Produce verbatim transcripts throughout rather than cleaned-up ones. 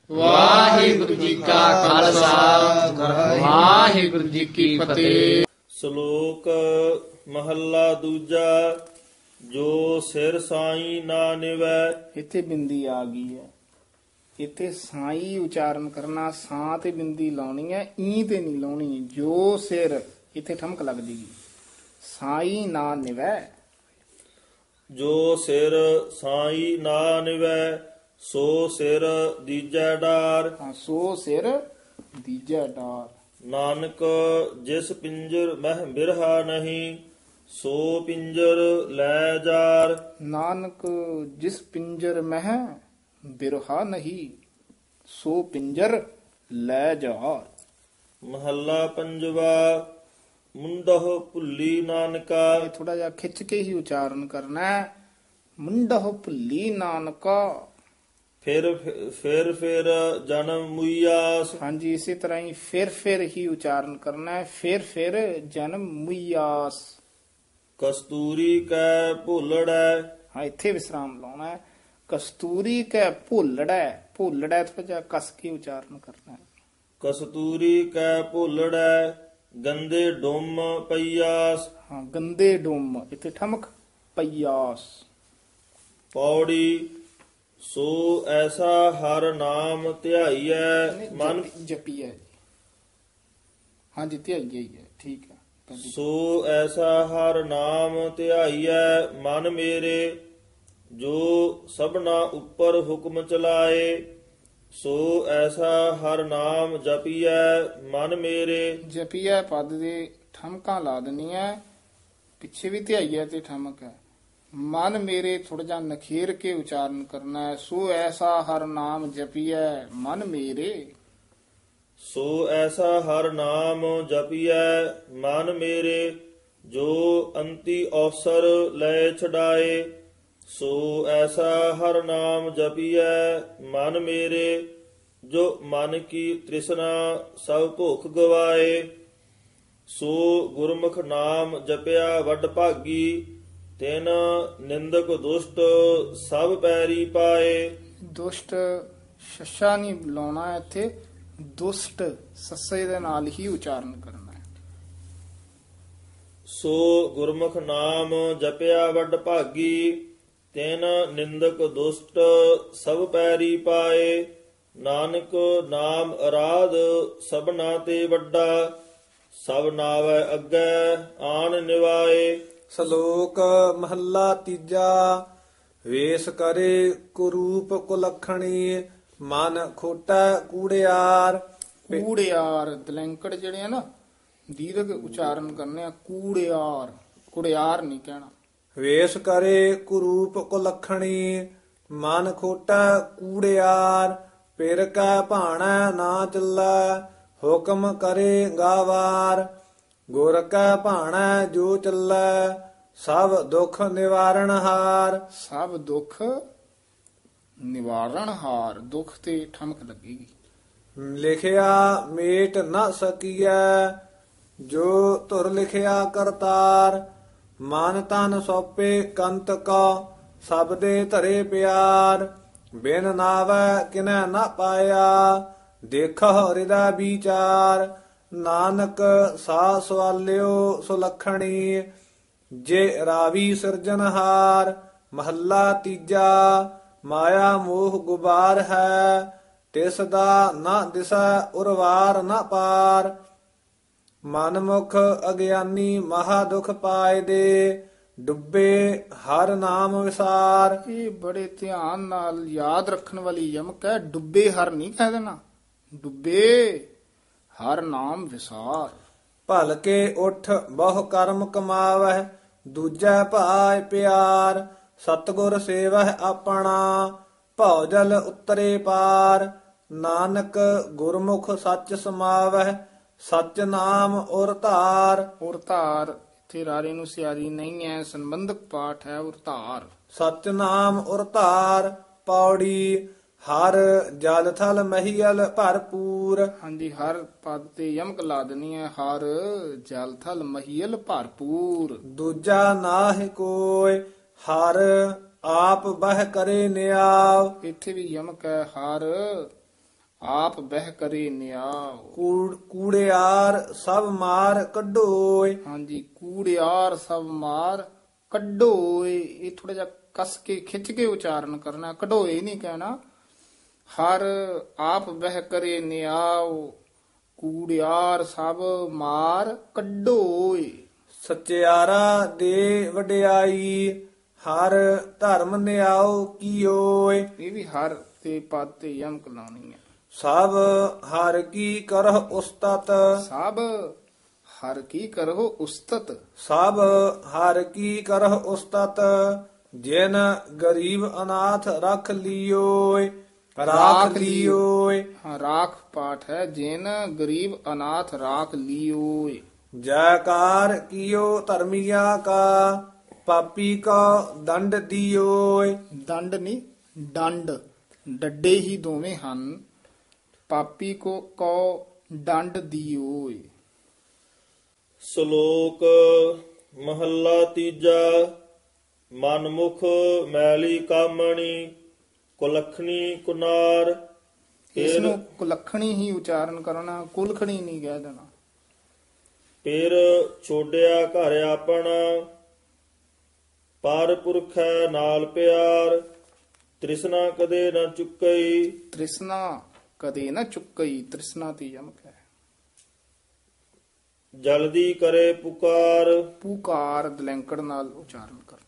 ਵਾਹਿਗੁਰੂ ਜੀ ਕਾ ਖਾਲਸਾ ਵਾਹਿਗੁਰੂ ਜੀ ਕੀ ਫਤਿਹ। ਸ਼ਲੋਕ ਮਹੱਲਾ ਦੂਜਾ। ਜੋ ਸਿਰ ਸਾਈ ਨਾ ਨਿਵੈ। ਇੱਥੇ ਬਿੰਦੀ ਆ ਗਈ ਹੈ। ਇੱਥੇ ਸਾਈ ਉਚਾਰਨ ਕਰਨਾ, ਸਾਂ ਤੇ ਬਿੰਦੀ ਲਾਉਣੀ ਹੈ, ਈ ਤੇ ਨਹੀਂ ਲਾਉਣੀ। ਜੋ ਸਿਰ ਇੱਥੇ ਠਮਕ ਲੱਗ ਜੇਗੀ। ਸਾਈ ਨਾ ਨਿਵੈ। ਜੋ ਸਿਰ ਸਾਈ ਨਾ ਨਿਵੈ ਸੋ ਸਿਰ ਦੀਜੈ ਡਾਰ। ਹਾਂ, ਸੋ ਸਿਰ ਦੀਜੈ ਡਾਰ। ਨਾਨਕ ਜਿਸ ਪਿੰਜਰ ਮਹਿ ਬਿਰਹਾ ਨਹੀਂ ਸੋ ਪਿੰਜਰ ਲੈ ਜਾਰ। ਨਾਨਕ ਜਿਸ ਪਿੰਜਰ ਮਹਿ ਬਿਰਹਾ ਨਹੀਂ ਸੋ ਪਿੰਜਰ ਲੈ ਜਾਰ। ਮਹੱਲਾ ਪੰਜਵਾ। ਮੁੰਡਹੁ ਭੁੱਲੀ ਨਾਨਕਾ। ਇਹ ਥੋੜਾ ਜਿਹਾ ਖਿੱਚ ਕੇ ਹੀ ਉਚਾਰਨ ਕਰਨਾ ਹੈ। ਮੁੰਡਹੁ ਭੁੱਲੀ ਨਾਨਕਾ। ਫਿਰ ਫਿਰ ਫਿਰ ਜਨਮ ਮੁਈਆਸ। ਹਾਂਜੀ, ਇਸੇ ਤਰ੍ਹਾਂ ਹੀ ਫਿਰ ਫਿਰ ਹੀ ਉਚਾਰਨ ਕਰਨਾ ਹੈ। ਫਿਰ ਫਿਰ ਜਨਮ ਮੁਈਆਸ। ਕਸਤੂਰੀ ਕੈ ਭੁੱਲੜੈ। ਹਾਂ, ਇੱਥੇ ਵਿਸਰਾਮ ਲਾਉਣਾ ਹੈ। ਕਸਤੂਰੀ ਕੈ ਭੁੱਲੜੈ। ਭੁੱਲੜੈ ਥੋੜਾ ਜਿਹਾ ਕਸ ਕੇ ਉਚਾਰਨ ਕਰਨਾ ਹੈ। ਕਸਤੂਰੀ ਕੈ ਭੁੱਲੜੈ ਗੰਦੇ ਡੁੰਮ ਪਈਆਸ। ਹਾਂ, ਗੰਦੇ ਡੁੰਮ ਇੱਥੇ ਠਮਕ ਪਈਆਸ। ਪੌੜੀ। ਸੋ ਐਸਾ ਹਰ ਨਾਮ ਧਿਆਈਐ ਮਨ। ਜਪੀਐ। ਹਾਂਜੀ, ਧਿਆਈਐ ਹੀ ਹੈ, ਠੀਕ ਹੈ। ਸੋ ਐਸਾ ਹਰ ਨਾਮ ਧਿਆਈਐ ਮਨ ਮੇਰੇ ਜੋ ਸਭਨਾ ਉੱਪਰ ਹੁਕਮ ਚਲਾਏ। ਸੋ ਐਸਾ ਹਰ ਨਾਮ ਜਪੀਐ ਮਨ ਮੇਰੇ। ਜਪੀਐ ਪਦ ਦੇ ਠਮਕਾਂ ਲਾ ਦੇਣੀਆਂ। ਪਿੱਛੇ ਵੀ ਧਿਆਈਐ ਤੇ ਠਮਕ ਹੈ। ਮਨ ਮੇਰੇ ਥੋੜਾ ਜਿਹਾ ਨਖੇਰ ਕੇ ਉਚਾਰਨ ਕਰਨਾ ਹੈ। ਸੋ ਐਸਾ ਹਰ ਨਾਮ ਜਪੀਐ ਮਨ ਮੇਰੇ। ਸੋ ਐਸਾ ਹਰ ਨਾਮ ਜਪੀਐ ਮਨ ਮੇਰੇ ਜੋ ਅੰਤੀ ਅਵਸਰ ਲੈ ਛਡਾਏ। ਸੋ ਐਸਾ ਹਰ ਨਾਮ ਜਪੀਐ ਮਨ ਮੇਰੇ ਜੋ ਮਨ ਕੀ ਤ੍ਰਿਸ਼ਨਾ ਸਭ ਭੁੱਖ ਗਵਾਏ। ਸੋ ਗੁਰਮੁਖ ਨਾਮ ਜਪਿਆ ਵੱਡ ਭਾਗੀ ਤਿਨ ਨਿੰਦਕ ਦੁਸ਼ਟ ਸਭ ਪੈਰੀ ਪਾਏ। ਦੁਸ਼ਟ ਸ਼ਸ਼ਾ ਨਹੀਂ ਬੁਲਾਉਣਾ ਹੈ ਇੱਥੇ। ਦੁਸ਼ਟ ਸੱਸੇ ਦੇ ਨਾਲ ਹੀ ਉਚਾਰਨ ਕਰਨਾ ਹੈ। ਸੋ ਗੁਰਮੁਖ ਨਾਮ ਜਪਿਆ ਵੱਡ ਭਾਗੀ ਤਿਨ ਨਿੰਦਕ ਦੁਸ਼ਟ ਸਭ ਪੈਰੀ ਪਾਏ। ਨਾਨਕ ਨਾਮ ਅਰਾਧ ਸਭਨਾ ਤੇ ਵੱਡਾ ਸਭ ਨਾਵੈ ਅੱਗੇ ਆਣ ਨਿਵਾਏ। ਸ਼ਲੋਕ ਮਹੱਲਾ ਤੀਜਾ। ਵੇਸ ਕਰੇ ਕੁਰੂਪ ਕੁਲੱਖਣੀ ਮਨ ਖੋਟਾ ਕੂੜਿਆਰ। ਕੂੜਿਆਰ ਦਲੈਂਕੜ ਜਿਹੜੇ ਆ ਨਾ, ਦੀਰਘ ਉਚਾਰਨ ਕਰਨੇ ਆ। ਕੂੜਿਆਰ, ਕੁੜਿਆਰ ਨਹੀਂ ਕਹਿਣਾ। ਵੇਸ ਕਰੇ ਕੁਰੂਪ ਕੁਲੱਖਣੀ ਮਨ ਖੋਟਾ ਕੂੜਿਆਰ। ਪਿਰ ਕੈ ਭਾਣੈ ਨਾ ਚੱਲੈ ਹੁਕਮ ਕਰੇ ਗਾਵਾਰ। ਗੁਰ ਕੈ ਭਾਣੈ ਜੋ ਚੱਲੈ ਸਭ ਦੁਖ ਨਿਵਾਰਣ ਹਾਰ। ਸਭ ਦੁੱਖ ਨਿਵਾਰਣ ਹਾਰ। ਦੁੱਖ ਤੇ ਠਮਕ ਲੱਗੇਗੀ। ਲਿਖਿਆ ਮੇਟ ਨ ਸਕੀਐ ਜੋ ਧੁਰ ਲਿਖਿਆ ਕਰਤਾਰ। ਮਨ ਤਨ ਸੋਪੇ ਕੰਤ ਕਾ ਸਭ ਦੇ ਧਰੇ ਪਿਆਰ। ਬਿਨ ਨਾਵੈ ਕਿਨੈ ਨ ਪਾਇਆ ਦੇਖਹੁ ਹਿਰਦਾ ਵਿਚਾਰ। ਨਾਨਕ ਸਾ ਸਵਾਲਿਓ ਸੁਲੱਖਣੀ ਜੇ ਰਾਵੀ ਸਿਰਜਨਹਾਰ। ਮਹੱਲਾ ਤੀਜਾ। ਮਾਇਆ ਮੋਹ ਗੁਬਾਰ ਹੈ ਤਿਸ ਦਾ ਨਾ ਦਿਸੈ ਉਰਵਾਰ ਨਾ ਪਾਰ। ਮਨਮੁਖ ਅਗਿਆਨੀ ਮਹਾ ਦੁਖ ਪਾਏ ਦੇ ਡੁੱਬੇ ਹਰ ਨਾਮ ਵਿਸਾਰ। ਇਹ ਬੜੇ ਧਿਆਨ ਨਾਲ ਯਾਦ ਰੱਖਣ ਵਾਲੀ ਯਮਕ ਹੈ। ਡੁੱਬੇ ਹਰ ਨਹੀਂ ਕਹਿ ਦੇਣਾ। ਡੁੱਬੇ ਹਰ ਨਾਮ ਵਿਸਾਰ। ਭਲਕੇ ਉਠ ਬਹੁ ਕਰਮ ਕਮਾਵਹਿ ਦੂਜੈ ਭਾਇ ਪਿਆਰ। ਸਤਿਗੁਰ ਸੇਵਹਿ ਆਪਣਾ ਭਉ ਜਲ ਉਤਰੇ ਪਾਰ। ਨਾਨਕ ਗੁਰਮੁਖ ਸੱਚ ਸਮਾਵਹਿ ਸੱਚ ਨਾਮ ਉਰ ਧਾਰ। ਉਰ ਧਾਰ ਇੱਥੇ ਰਾਰੇ ਨੂੰ ਸਿਆਰੀ ਨਹੀਂ ਹੈ, ਸੰਬੰਧਕ ਪਾਠ ਹੈ। ਉਰ ਧਾਰ ਸੱਚ ਨਾਮ ਉਰ ਧਾਰ। ਪੌੜੀ। ਹਰ ਜਲ ਥਲ ਮਹੀਲ ਭਰਪੂਰ। ਹਾਂਜੀ, ਹਰ ਪਦ ਤੇ ਯਮਕ ਲਾ ਦੇਣੀ ਹੈ। ਹਰ ਜਲ ਥਲ ਮਹੀਲ ਭਰਪੂਰ। ਦੂਜਾ ਨਾਹਿ ਕੋਇ ਹਰ ਆਪ ਬਹਿ ਕਰੇ ਨਿਆਵ। ਇੱਥੇ ਵੀ ਯਮਕ ਹੈ। ਹਰ ਆਪ ਬਹਿ ਕਰੇ ਨਿਆਉ। ਕੂੜ ਕੂੜਿਆਰ ਸਭ ਮਾਰ ਕੱਢੋਏ। ਹਾਂਜੀ, ਕੂੜਿਆਰ ਸਭ ਮਾਰ ਕੱਢੋਏ, ਇਹ ਥੋੜਾ ਜਿਹਾ ਕਸ ਕੇ ਖਿੱਚ ਕੇ ਉਚਾਰਨ ਕਰਨਾ, ਕਢੋਏ ਨਹੀਂ ਕਹਿਣਾ। ਹਰ ਆਪ ਬਹਿ ਕਰੇ ਨਿਆਉ, ਕੂੜਿਆਰ ਸਭ ਮਾਰ ਕੱਢੋਏ। ਸਚਿਆਰਾ ਦੇ ਵਡਿਆਈ, ਹਰ ਧਰਮ ਨਿਆਉ ਕੀਓਏ। ਇਹ ਵੀ ਹਰ ਤੇ ਪਦ ਤੇ ਯਮਕ ਲਾਉਣੀ ਹੈ। ਸਭ ਹਰ ਕੀ ਕਰਹੁ ਉਸਤਤ, ਸਭ ਹਰ ਕੀ ਕਰੋ ਉਸਤਤ। ਸਭ ਹਰ ਕੀ ਕਰਹੁ ਉਸਤਤ, ਜਿਨ ਗਰੀਬ ਅਨਾਥ ਰੱਖ ਲਿਓਏ। ਰਾਖ ਲਿਓਏ। ਹਾਂ, ਰਾਖ ਪਾਠ ਹੈ, ਜਿਨ ਗਰੀਬ ਅਨਾਥ ਰਾਖ ਲਿਓਏ। ਜੈਕਾਰ ਕੀਓ ਧਰਮੀਆ ਕਾ, ਪਾਪੀ ਕਾ ਦੰਡ ਦਿਓਏ। ਦੰਡ ਨਹੀਂ, ਡੰਡ, ਡੱਡੇ ਹੀ ਦੋਵੇਂ ਹਨ। ਪਾਪੀ ਕੋ ਕੋ ਡੰਡ ਦਿਓਏ। ਸ਼ਲੋਕ ਮਹੱਲਾ ਤੀਜਾ। ਮਨਮੁਖ ਮੈਲੀ ਕਾਮਣੀ, ਕੁਲੱਖਣੀ ਕੁਨਾਰ। ਇਸ ਨੂੰ ਕੁਲੱਖਣੀ ਹੀ ਉਚਾਰਨ ਕਰਨਾ, ਕੁਲਖਣੀ ਨਹੀਂ ਕਹਿ ਦੇਣਾ। ਫਿਰ ਛੋੜਿਆ ਘਰ ਆਪਣਾ, ਪਰ ਪੁਰਖੈ ਨਾਲ ਪਿਆਰ। ਤ੍ਰਿਸ਼ਨਾ ਕਦੇ ਨਾ ਚੁੱਕਈ, ਤ੍ਰਿਸ਼ਨਾ ਕਦੇ ਨਾ ਚੁੱਕਈ, ਤ੍ਰਿਸ਼ਨਾ ਤੇ ਯਮਕ ਹੈ। ਜਲਦੀ ਕਰੇ ਪੁਕਾਰ, ਪੁਕਾਰ ਦਲੈਂਕੜ ਨਾਲ ਉਚਾਰਨ ਕਰਨਾ।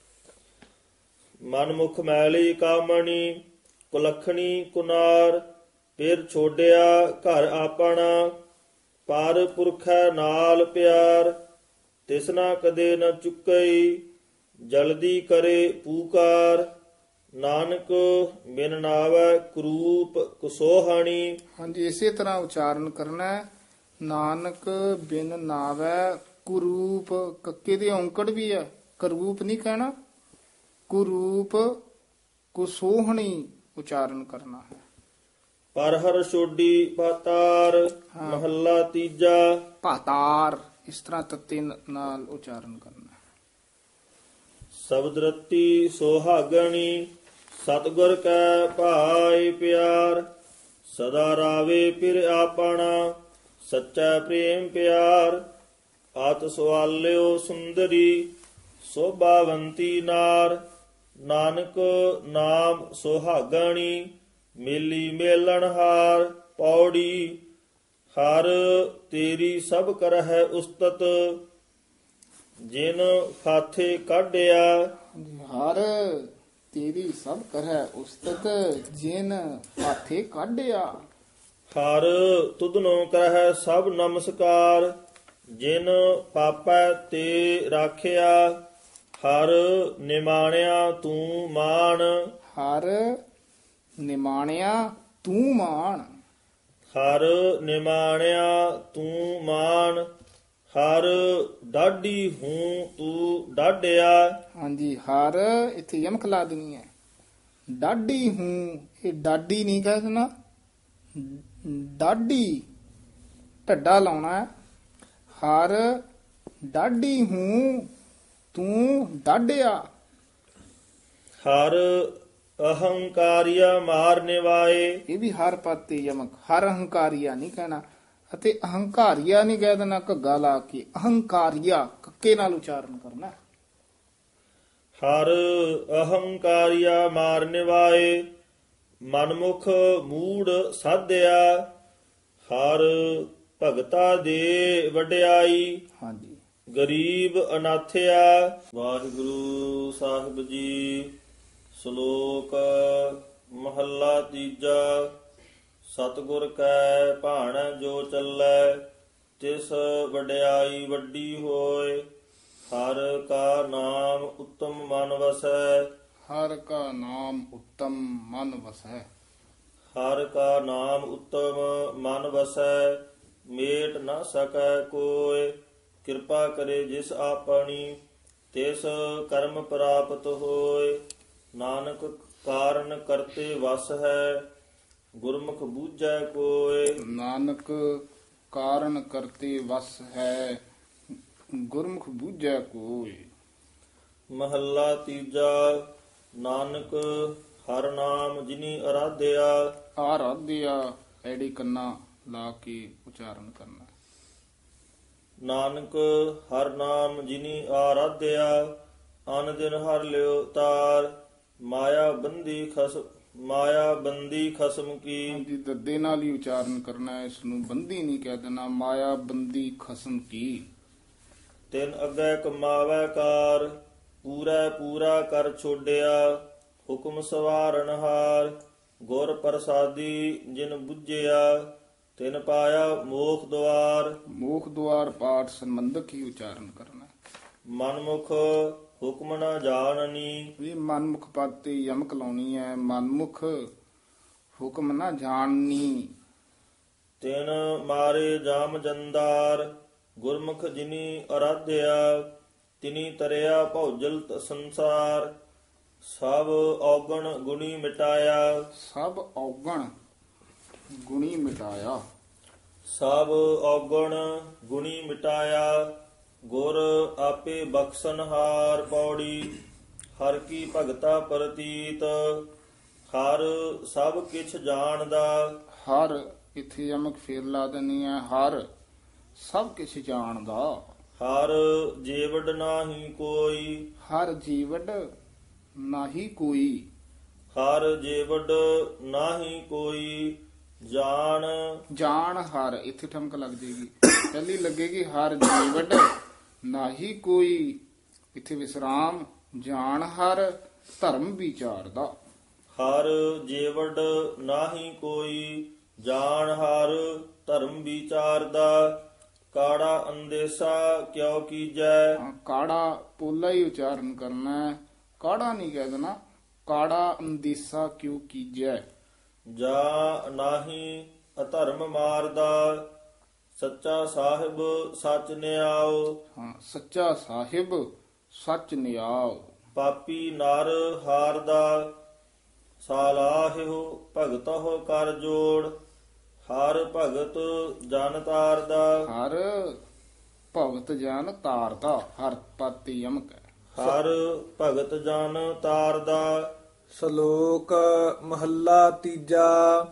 ਮਨਮੁਖ ਮੈਲੀ ਕਾਮਣੀ, ਕੁਲੱਖਣੀ ਕੁਨਾਰ। ਫਿਰ ਛੋੜਿਆ ਘਰ ਆਪਣਾ, ਪਰ ਪੁਰਖੈ ਨਾਲ ਪਿਆਰ। ਤਿਸਨਾ ਕਦੇ ਨ ਚੁੱਕਈ, ਜਲਦੀ ਕਰੇ ਪੁਕਾਰ। ਨਾਨਕ ਬਿਨ ਨਾਵੈ ਕਰੂਪ ਕੁਸੋਹਾਣੀ। ਹਾਂਜੀ, ਇਸੇ ਤਰ੍ਹਾਂ ਉਚਾਰਨ ਕਰਨਾ ਹੈ। ਨਾਨਕ ਬਿਨ ਨਾਵੈ ਕੁਰੂਪ, ਕੱਕੇ ਦੇ ਔਂਕੜ ਵੀ ਹੈ, ਕਰੂਪ ਨਹੀਂ ਕਹਿਣਾ। ਕੁਰੂਪ ਕੁਸੋਹਣੀ ਉਚਾਰਨ ਕਰਨਾ ਹੈ। ਪਰ ਹਰ ਛੋਡੀ ਪਾਤਾਰ। ਮਹੱਲਾ ਤੀਜਾ। ਪਾਤਾਰ ਇਸ ਤਰ੍ਹਾਂ ਤੱਤੇ ਨਾਲ ਉਚਾਰਨ ਕਰਨਾ ਹੈ। ਸ਼ਬਦ ਰਤੀ ਸੁਹਾਗਣੀ, ਸਤਿਗੁਰ ਕੈ ਭਾਇ ਪਿਆਰ। ਸਦਾ ਰਾਵੇ ਫਿਰ ਆਪਣਾ, ਸੱਚਾ ਪ੍ਰੇਮ ਪਿਆਰ। ਆਤ ਸਵਾਲਿਓ ਸੁੰਦਰੀ, ਸੋਭਾਵੰਤੀ ਨਾਰ। ਨਾਨਕ ਨਾਮ ਸੁਹਾਗਣੀ, ਮੇਲੀ ਮੇਲਣ ਹਾਰ। ਪੌੜੀ ਹਰ ਤੇਰੀ ਸਭ ਕਰਹਿ ਉਸਤਤ, ਜਿਨ ਖਾਥੇ ਕਾਢਿਆ। ਹਰ ਤੇਰੀ ਸਭ ਕਰਹਿ ਉਸਤਤ, ਜਿਨ ਹਾਥੇ ਕਾਢਿਆ। ਹਰ ਤੁਧਨੋ ਕਰਹਿ ਸਭ ਨਮਸਕਾਰ, ਜਿਨ ਪਾਪੈ ਤੇ ਰਾਖਿਆ। ਹਰ ਨਿਮਾਣਿਆ ਤੂੰ ਮਾਣ, ਹਰ ਨਿਮਾਣਿਆ ਤੂੰ ਮਾਣ। ਹਰ ਨਿਮਾਣਿਆ ਤੂੰ ਮਾਣ। ਹਰ ਡਾਢੀ ਹੂੰ ਤੂੰ ਡਾਢਿਆ। ਹਾਂਜੀ, ਹਰ ਇੱਥੇ ਯਮਕ ਲਾ ਦੇਣੀ ਹੈ। ਡਾਢੀ ਹੂੰ, ਇਹ ਡਾਢੀ ਨਹੀਂ ਕਹਿ ਦੇਣਾ, ਡਾਢੀ ਢੱਡਾ ਲਾਉਣਾ ਹੈ। ਹਰ ਡਾਢੀ ਹੂੰ ਤੂੰ ਡਾਢਿਆ। ਹਰ ਅਹੰਕਾਰੀਆ ਮਾਰ ਨਿਵਾਏ। ਇਹ ਵੀ ਹਰ ਪਦ ਤੇ ਯਮਕ, ਹਰ ਅਹੰਕਾਰੀਆ ਨਹੀਂ ਕਹਿਣਾ ਅਤੇ ਅਹੰਕਾਰੀਆ ਨਹੀਂ ਕਹਿ ਦੇਣਾ ਘੱਗਾ ਲਾ ਕੇ। ਅਹੰਕਾਰੀਆ ਕੱਕੇ ਨਾਲ ਉਚਾਰਨ ਕਰਨਾ। ਹਰ ਅਹੰਕਾਰੀਆ ਮਾਰ ਨਿਵਾਏ, ਮਨਮੁਖ ਮੂੜ ਸਾਧਿਆ। ਹਰ ਭਗਤਾ ਦੇ ਵਡਿਆਈ, ਹਾਂਜੀ, ਗਰੀਬ ਅਨਾਥਿਆ। ਵਾਹਿਗੁਰੂ ਸਾਹਿਬ ਜੀ। ਸ਼ਲੋਕ ਮਹੱਲਾ ਤੀਜਾ। ਸਤਿਗੁਰ ਕੈ ਭਾਣੈ ਜੋ ਚੱਲੈ, ਤਿਸ ਵਡਿਆਈ ਵੱਡੀ ਹੋਏ। ਹਰ ਕਾ ਨਾਮ ਉੱਤਮ ਮਨ ਵਸੈ, ਹਰ ਕਾ ਨਾਮ ਉੱਤਮ ਮਨ ਵਸੈ। ਹਰ ਕਾ ਨਾਮ ਉੱਤਮ ਮਨ ਵਸੈ, ਮੇਟ ਨਾ ਸਕੈ ਕੋਇ। ਕਿਰਪਾ ਕਰੇ ਜਿਸ ਆਪਣੀ, ਤਿਸ ਕਰਮ ਪ੍ਰਾਪਤ ਹੋਏ। ਨਾਨਕ ਕਾਰਨ ਕਰਤੇ ਵਸ ਹੈ, ਗੁਰਮੁਖ ਬੂਝੈ ਕੋਇ। ਨਾਨਕ ਕਾਰਨ ਕਰਤੇ ਵਸ ਹੈ, ਗੁਰਮੁਖ ਬੂਝੈ ਕੋਇ। ਮਹੱਲਾ ਤੀਜਾ। ਨਾਨਕ ਹਰ ਨਾਮ ਜਿਨੀ ਅਰਾਧਿਆ, ਆਰਾਧਿਆ ਐੜੀ ਕੰਨਾ ਲਾ ਕੇ ਉਚਾਰਨ ਕਰਨਾ। ਨਾਨਕ ਹਰ ਨਾਮ ਜਿਨੀ ਆਰਾਧਿਆ, ਅਨ ਦਿਨ ਹਰ ਲਿਓ ਤਾਰ, ਮਾਇਆ ਬੰਦੀ ਖਸ ਮਾਇਆ ਬੰਦੀ ਖਸਮ ਕੀ। ਜੀ ਦੱਦੇ ਨਾਲ ਹੀ ਉਚਾਰਨ ਕਰਨਾ ਹੈ, ਇਸ ਨੂੰ ਬੰਦੀ ਨਹੀਂ ਕਹਿ ਦੇਣਾ। ਮਾਇਆ ਬੰਦੀ ਖਸਮ ਕੀ। ਤਿਨ ਅੱਗੇ ਕਮਾਵੈ ਕਾਰ, ਪੂਰਾ ਪੂਰਾ ਕਰ ਛੋਡਿਆ, ਹੁਕਮ ਸਵਾਰਨ ਹਾਰ, ਗੁਰ ਪ੍ਰਸਾਦੀ ਜਿਨ ਬੁੱਝਿਆ, ਤਿਨ ਪਾਇਆ ਮੋਖ ਦੁਆਰ। ਮੋਖ ਦੁਆਰ ਪਾਠ ਸੰਬੰਧਕ ਹੀ ਉਚਾਰਨ ਕਰਨਾ। ਮਨਮੁਖ ਹੁਕਮ ਨ ਜਾਣਨੀ, ਇਹ ਮਨਮੁਖ ਪਦ ਤੇ ਯਮਕ ਲਾਉਣੀ ਹੈ। ਮਨਮੁਖ ਹੁਕਮ ਨਾ ਜਾਣਨੀ। ਤਿਨ ਮਾਰੇ ਜਾਮ ਜੰਦਾਰ, ਗੁਰਮੁਖ ਜਿਨੀ ਅਰਾਧਿਆ, ਤਿਨੀ ਤਰਿਆ ਭੌਜਲ ਸੰਸਾਰ, ਸਭ ਔਗਣ ਗੁਣੀ ਮਿਟਾਇਆ। ਸਭ ਔਗਣ ਗੁਣੀ ਮਿਟਾਇਆ। ਸਭ ਔਗਣ ਗੁਣੀ ਮਿਟਾਇਆ, ਗੁਰ ਆਪੇ ਬਖਸ਼ਨਹਾਰ। ਪੌੜੀ ਹਰ ਕੀ ਭਗਤਾ ਪ੍ਰਤੀਤ, ਹਰ ਸਭ ਕਿਛ ਜਾਣਦਾ। ਹਰ ਇੱਥੇ ਯਮਕ ਫੇਰ ਲਾ ਦੇਣੀ ਹੈ। ਹਰ ਸਭ ਕਿਛ ਜਾਣਦਾ। ਹਰ ਜੀਵੜ ਨਾਹੀ ਕੋਈ, ਹਰ ਜੀਵੜ ਨਾਹੀ ਕੋਈ। ਹਰ ਜੀਵੜ ਨਾਹੀ ਕੋਈ, ਜਾਣ ਜਾਣ ਹਰ ਇੱਥੇ ਠਮਕ ਲੱਗ ਜੇਗੀ। ਪਹਿਲੀ ਲੱਗੇਗੀ ਹਰ ਜੀਵੜ ਨਾਹੀ ਕੋਈ, ਇੱਥੇ ਵਿਸਰਾਮ। ਜਾਣ ਹਰ ਧਰਮ ਵਿਚਾਰ ਦਾ। ਹਰ ਜੀਵੜ ਨਾਹੀ ਕੋਈ, ਜਾਣ ਹਰ ਧਰਮ ਵਿਚਾਰ ਦਾ। ਕਾੜਾ ਅੰਦੇਸਾ ਕਿਉ ਕੀਜੈ, ਹਾਂ, ਕਾੜਾ ਪੋਲਾ ਹੀ ਉਚਾਰਨ ਕਰਨਾ ਹੈ। ਕਾੜਾ ਨਹੀਂ ਕਹਿ ਦੇਣਾ। ਕਾੜਾ ਅੰਦੀਸਾ ਕਿਉ ਕੀਜੈ। ਜਾ ਨਾਹੀ ਅਧਰਮ ਮਾਰਦਾ, ਸੱਚਾ ਸਾਹਿਬ ਸੱਚ ਨਿਆਓ। ਹਾਂ, ਸੱਚਾ ਸਾਹਿਬ ਸੱਚ ਨਿਆਓ। ਪਾਪੀ ਨਰ ਹਾਰਦਾ, ਸਾਲਾਹਿਓ ਭਗਤਹੁ ਕਰ ਜੋੜ, ਹਰ ਭਗਤ ਜਨ ਤਾਰਦਾ। ਹਰ ਭਗਤ ਜਨ ਤਾਰਦਾ। ਹਰ ਪਤੀ ਯਮਕ ਹੈ। ਹਰ ਭਗਤ ਜਨ ਤਾਰਦਾ। ਸ਼ਲੋਕ ਮਹੱਲਾ ਤੀਜਾ।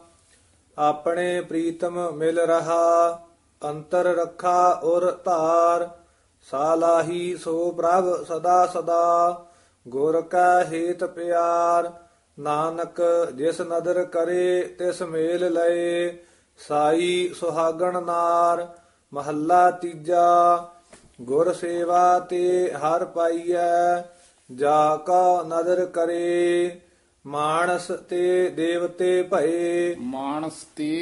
ਆਪਣੇ ਪ੍ਰੀਤਮ ਮਿਲ ਰਹਾ, ਅੰਤਰ ਰੱਖਾ ਔਰ ਧਾਰ, ਸਾਲਾਹੀ ਸੋ ਪ੍ਰਭ ਸਦਾ ਸਦਾ, ਗੁਰ ਕਾ ਹੇਤ ਪਿਆਰ। ਨਾਨਕ ਜਿਸ ਨਦਰ ਕਰੇ ਤਿਸ ਮੇਲ ਲਏ, ਸਾਈ ਸੁਹਾਗਣ ਨਾਰ। ਮਹੱਲਾ ਤੀਜਾ। ਗੁਰ ਸੇਵਾ ਤੇ ਹਰ ਪਾਈਐ, ਜਾ ਕਾ ਨਦਰ ਕਰੇ, ਮਾਨਸ ਤੇ ਦੇਵਤੇ ਭਏ। ਮਾਨਸ ਤੇ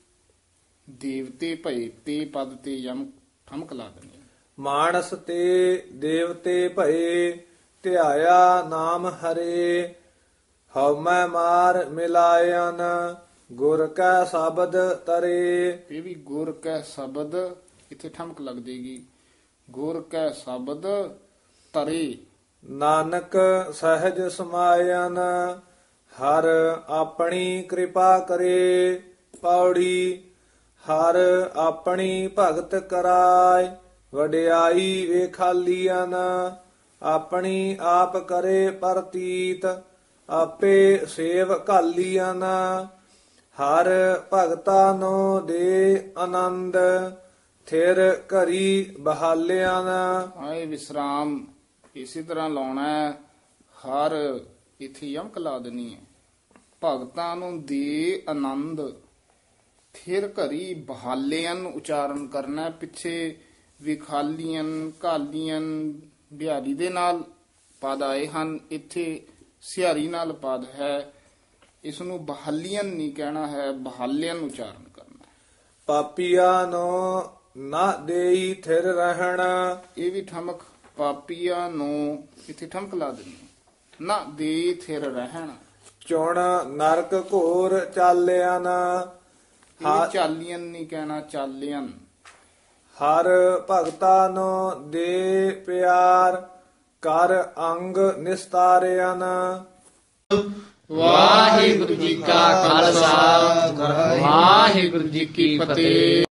ਦੇਵਤੇ ਭਏ। ਤੇ ਪਦ ਤੇ ਯਮ ਠਮਕ ਲਾ ਦੇਣੀ। ਮਾਨਸ ਤੇ ਦੇਵਤੇ ਭਏ, ਧਿਆਇਆ ਨਾਮ ਹਰੇ, ਹਉਮੈ ਮਾਰ ਮਿਲਾਇਨ, ਗੁਰ ਕਾ ਸ਼ਬਦ ਤਰੇ। ਇਹ ਵੀ ਗੁਰ ਕੈ ਸ਼ਬਦ ਇੱਥੇ ਠਮਕ ਲੱਗ ਜੇਗੀ। ਗੁਰ ਕੈ ਸ਼ਬਦ ਤਰੇ। ਨਾਨਕ ਸਹਿਜ ਸਮਾਇਨ, ਹਰ ਆਪਣੀ ਕਿਰਪਾ ਕਰੇ। ਪੌੜੀ ਹਰ ਆਪਣੀ ਭਗਤ ਕਰਾਏ, ਵਡਿਆਈ ਵੇਖਾਲੀਨ, ਆਪਣੀ ਆਪ ਕਰੇ ਪ੍ਰਤੀਤ, ਆਪੇ ਸੇਵ ਘਾਲੀਨ। ਹਰ ਭਗਤਾ ਨੂੰ ਦੇ ਆਨੰਦ, ਥਿਰ ਘਰੀ ਬਹਾਲਿਆਂ। ਆਏ ਵਿਸਰਾਮ ਇਸੇ ਤਰ੍ਹਾਂ ਲਾਉਣਾ ਹੈ। ਹਰ ਇੱਥੇ ਯਮਕ ਲਾ ਦੇਣੀ ਹੈ। ਭਗਤਾਂ ਨੂੰ ਦੇ ਆਨੰਦ, ਥਿਰ ਘਰੀ ਬਹਾਲਿਆਂ ਉਚਾਰਨ ਕਰਨਾ ਹੈ। ਪਿੱਛੇ ਵਿਖਾਲੀਆਂ ਘਾਲੀਆਂ ਬਿਹਾਰੀ ਦੇ ਨਾਲ ਪਦ ਆਏ ਹਨ, ਇੱਥੇ ਸਿਹਾਰੀ ਨਾਲ ਪਦ ਹੈ। ਇਸ ਨੂੰ ਬਹਾਲੀਆਂ ਨਹੀਂ ਕਹਿਣਾ ਹੈ, ਬਹਾਲਿਆਂ ਉਚਾਰਨ ਕਰਨਾ। ਪਾਪੀਆਂ ਨੂੰ ਨਾ ਦੇਈ ਥਿਰ ਰਹਿਣ, ਇਹ ਵੀ ਠਮਕ। ਪਾਪੀਆਂ ਨੂੰ ਇੱਥੇ ਠਮਕ ਲਾ ਦੇਣੀ। ਨਾ ਦੇ ਥਿਰ ਰਹਿਣ। ਚੁਣ ਨਰਕ ਘੋਰ ਚਾਲਿਆਨ, ਇਹ ਚਾਲੀਆਂ ਨਹੀਂ ਕਹਿਣਾ, ਚਾਲਿਆਂ। ਹਰ ਭਗਤਾ ਨੂੰ ਦੇ ਪਿਆਰ, ਕਰ ਅੰਗ ਨਿਸਤਾਰਿਆਨ। ਵਾਹਿਗੁਰੂ ਜੀ ਕਾ ਖਾਲਸਾ, ਵਾਹਿਗੁਰੂ ਜੀ ਕੀ ਫਤਿਹ।